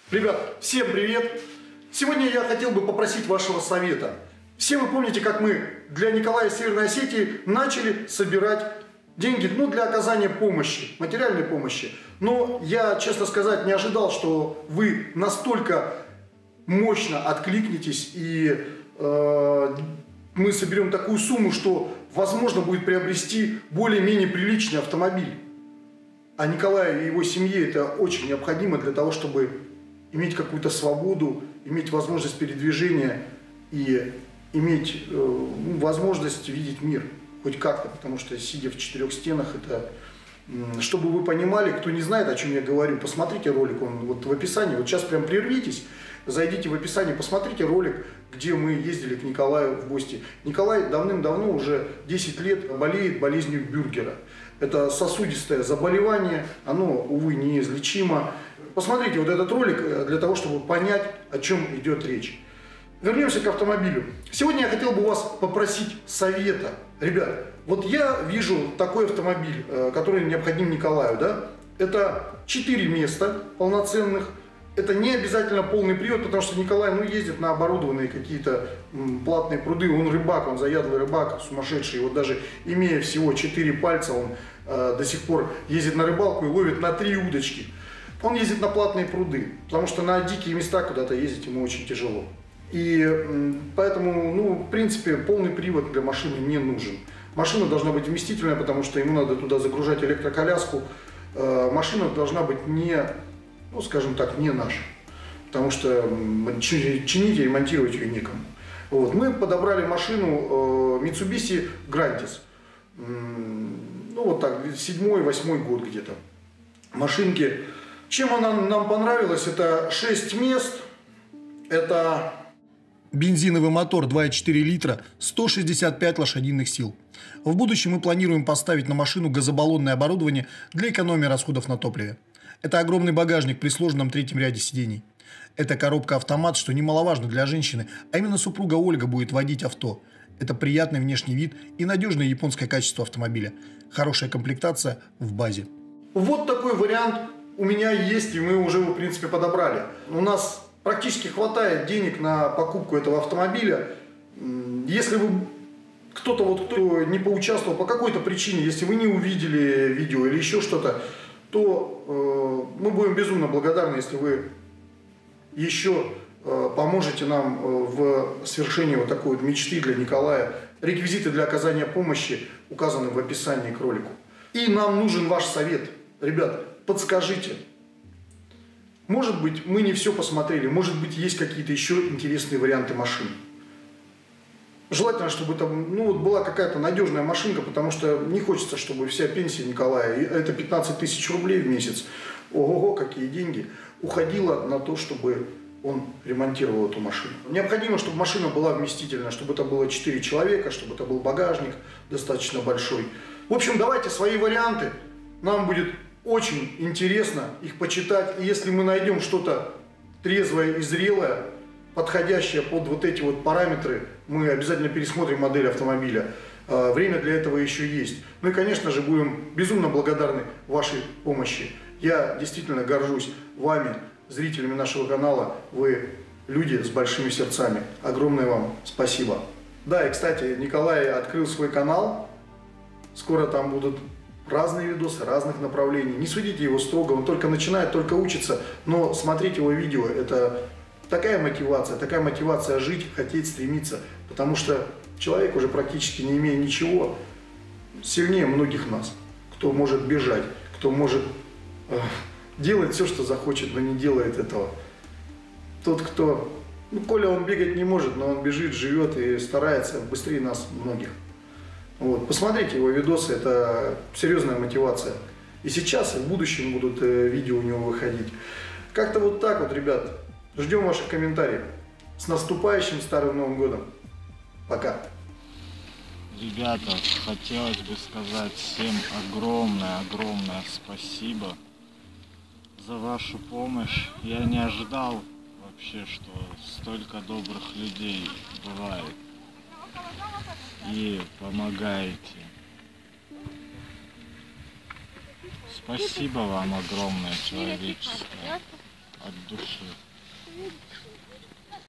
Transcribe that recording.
Ребят, всем привет! Сегодня я хотел бы попросить вашего совета. Все вы помните, как мы для Николая Северной Осетии начали собирать деньги для оказания помощи, материальной помощи. Но я, честно сказать, не ожидал, что вы настолько мощно откликнетесь и мы соберем такую сумму, что возможно будет приобрести более-менее приличный автомобиль. А Николаю и его семье это очень необходимо для того, чтобы иметь какую-то свободу, иметь возможность передвижения и иметь возможность видеть мир хоть как-то, потому что сидя в четырех стенах, это, чтобы вы понимали, кто не знает, о чем я говорю, посмотрите ролик, он вот в описании, вот сейчас прям прервитесь, зайдите в описание, посмотрите ролик, где мы ездили к Николаю в гости. Николай давным-давно, уже 10 лет, болеет болезнью Бюргера. Это сосудистое заболевание, оно, увы, неизлечимо. Посмотрите вот этот ролик для того, чтобы понять, о чем идет речь. Вернемся к автомобилю. Сегодня я хотел бы у вас попросить совета. Ребят, вот я вижу такой автомобиль, который необходим Николаю, да? Это 4 места полноценных. Это не обязательно полный привод, потому что Николай ездит на оборудованные какие-то платные пруды. Он рыбак, он заядлый рыбак, сумасшедший. Вот даже имея всего 4 пальца, он до сих пор ездит на рыбалку и ловит на 3 удочки. Он ездит на платные пруды, потому что на дикие места куда-то ездить ему очень тяжело. И поэтому, в принципе, полный привод для машины не нужен. Машина должна быть вместительная, потому что ему надо туда загружать электроколяску. Машина должна быть не, скажем так, не наша, потому что чинить и ремонтировать ее некому. Вот. Мы подобрали машину Mitsubishi Grandis. Вот так, 7-8 год где-то. Машинки. Чем она нам понравилась? Это 6 мест, это бензиновый мотор 2,4 литра, 165 лошадиных сил. В будущем мы планируем поставить на машину газобаллонное оборудование для экономии расходов на топливе. Это огромный багажник при сложенном третьем ряде сидений. Это коробка-автомат, что немаловажно для женщины, а именно супруга Ольга будет водить авто. Это приятный внешний вид и надежное японское качество автомобиля. Хорошая комплектация в базе. Вот такой вариант у меня есть, и мы уже его, в принципе, подобрали. У нас практически хватает денег на покупку этого автомобиля. Если вы кто не поучаствовал по какой-то причине, если вы не увидели видео или еще что-то, то мы будем безумно благодарны, если вы еще поможете нам в свершении вот такой вот мечты для Николая. Реквизиты для оказания помощи указаны в описании к ролику. И нам нужен ваш совет. Ребят, подскажите. Может быть, мы не все посмотрели, может быть, есть какие-то еще интересные варианты машин. Желательно, чтобы это была какая-то надежная машинка, потому что не хочется, чтобы вся пенсия Николая, это 15 тысяч рублей в месяц, ого-го, какие деньги, уходила на то, чтобы он ремонтировал эту машину. Необходимо, чтобы машина была вместительная, чтобы это было 4 человека, чтобы это был багажник достаточно большой. В общем, давайте свои варианты, нам будет очень интересно их почитать, и если мы найдем что-то трезвое и зрелое, подходящее под вот эти вот параметры, мы обязательно пересмотрим модель автомобиля. Время для этого еще есть. Ну и, конечно же, будем безумно благодарны вашей помощи. Я действительно горжусь вами, зрителями нашего канала. Вы люди с большими сердцами. Огромное вам спасибо. Да, и, кстати, Николай открыл свой канал. Скоро там будут разные видосы, разных направлений. Не судите его строго, он только начинает, только учится. Но смотрите его видео, это такая мотивация жить, хотеть, стремиться. Потому что человек, уже практически не имея ничего, сильнее многих нас. Кто может бежать, кто может делать все, что захочет, но не делает этого. Тот, кто, Коля, он бегать не может, но он бежит, живет и старается быстрее нас многих. Вот. Посмотрите его видосы, это серьезная мотивация. И сейчас, и в будущем будут видео у него выходить. Как-то вот так вот, ребят. Ждем ваших комментариев. С наступающим Старым Новым Годом. Пока. Ребята, хотелось бы сказать всем огромное спасибо за вашу помощь. Я не ожидал вообще, что столько добрых людей бывает и помогаете. Спасибо вам огромное человеческое. от души.